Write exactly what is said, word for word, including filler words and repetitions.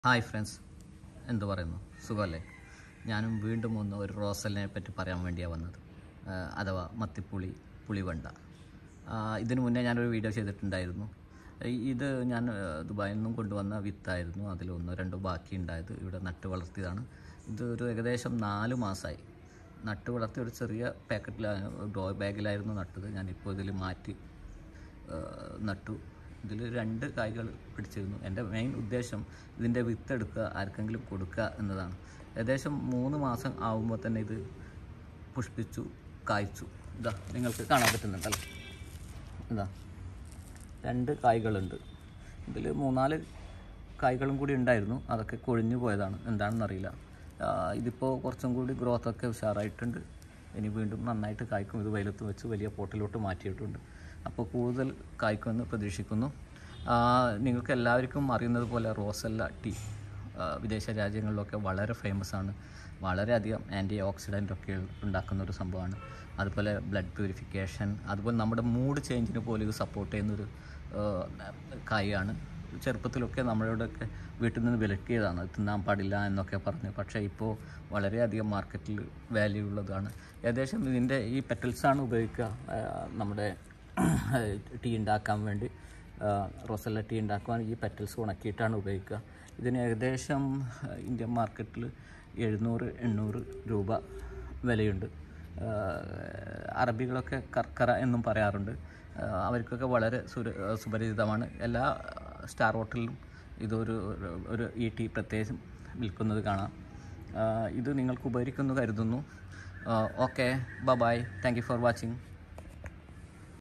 Hi friends, എന്തു പറയുന്നു? സുഖമല്ലേ? ഞാനും വീണ്ടും ഒന്ന് ഒരു റോസലിനെ പറ്റി പറയാൻ വേണ്ടിയാണ് വന്നത്, അഥവാ മത്തിപ്പുളി പുളിവണ്ട. ഇതിനു മുന്നേ ഞാനൊരു വീഡിയോ ചെയ്തിട്ടുണ്ടായിരുന്നു. ഇത് ഞാൻ ദുബായിൽ നിന്നും കൊണ്ടുവന്ന വിത്തായിരുന്നു. അതിലൊന്നോ രണ്ടോ ബാക്കി ഉണ്ടായത് ഇവിടെ നട്ട് വളർത്തിയതാണ്. ഇത് ഒരു ഏകദേശം നാല് മാസമായി നട്ട് വളർത്തി. ഒരു ചെറിയ പാക്കറ്റിലാണ്, ഗ്രോ ബാഗിലായിരുന്നു നട്ടത്. ഞാനിപ്പോൾ ഇതിൽ മാറ്റി നട്ടു. ഇതിൽ രണ്ട് കായ്കൾ പിടിച്ചിരുന്നു. എൻ്റെ മെയിൻ ഉദ്ദേശം ഇതിൻ്റെ വിത്തെടുക്കുക, ആർക്കെങ്കിലും കൊടുക്കുക എന്നതാണ്. ഏകദേശം മൂന്ന് മാസം ആകുമ്പോൾ തന്നെ ഇത് പുഷ്പിച്ചു, കായ്ച്ചു. ഇതാ നിങ്ങൾക്ക് കാണാൻ പറ്റുന്നുണ്ടല്ലോ, ഇതാ രണ്ട് കായ്കളുണ്ട്. ഇതിൽ മൂന്നാല് കായ്കളും കൂടി ഉണ്ടായിരുന്നു, അതൊക്കെ കൊഴിഞ്ഞു പോയതാണ്, എന്താണെന്നറിയില്ല. ഇതിപ്പോൾ കുറച്ചും കൂടി ഗ്രോത്തൊക്കെ ഉഷാറായിട്ടുണ്ട്. ഇനി വീണ്ടും നന്നായിട്ട് കായ്ക്കും. ഇത് വെയിലത്ത് വെച്ച് വലിയ പോട്ടിലോട്ട് മാറ്റിയിട്ടുണ്ട്. അപ്പോൾ കൂടുതൽ കായ്ക്കുമെന്ന് പ്രതീക്ഷിക്കുന്നു. നിങ്ങൾക്ക് എല്ലാവർക്കും അറിയുന്നത് പോലെ റോസല്ല ടീ വിദേശ രാജ്യങ്ങളിലൊക്കെ വളരെ ഫേമസ് ആണ്. വളരെയധികം ആൻറ്റി ഓക്സിഡൻ്റ് ഒക്കെ ഉണ്ടാക്കുന്നൊരു സംഭവമാണ്. അതുപോലെ ബ്ലഡ് പ്യൂരിഫിക്കേഷൻ, അതുപോലെ നമ്മുടെ മൂഡ് ചേഞ്ചിന് പോലും ഇത് സപ്പോർട്ട് ചെയ്യുന്നൊരു കായാണ്. ചെറുപ്പത്തിലൊക്കെ നമ്മളോടൊക്കെ വീട്ടിൽ നിന്ന് വിലക്കിയതാണ്, തിന്നാൻ പാടില്ല എന്നൊക്കെ പറഞ്ഞ്. പക്ഷേ ഇപ്പോൾ വളരെയധികം മാർക്കറ്റിൽ വാല്യൂ ഉള്ളതാണ്. ഏകദേശം ഇതിൻ്റെ ഈ പെറ്റൽസാണ് ഉപയോഗിക്കുക നമ്മുടെ ടീ ഉണ്ടാക്കാൻ വേണ്ടി. റോസല്ല ടീ ഉണ്ടാക്കുവാൻ ഈ പെറ്റൽസ് ഉണക്കിയിട്ടാണ് ഉപയോഗിക്കുക. ഇതിന് ഏകദേശം ഇന്ത്യൻ മാർക്കറ്റിൽ എഴുന്നൂറ് എണ്ണൂറ് രൂപ വിലയുണ്ട്. അറബികളൊക്കെ കർക്കറ എന്നും പറയാറുണ്ട്. അവർക്കൊക്കെ വളരെ സുര സുപരിചിതമാണ്. എല്ലാ സ്റ്റാർ ഹോട്ടലിലും ഇതൊരു ഒരു ഈ ടീ പ്രത്യേകം വിൽക്കുന്നത് കാണാം. ഇത് നിങ്ങൾക്ക് ഉപകരിക്കുമെന്ന് കരുതുന്നു. Okay, bye bye. Thank you for watching.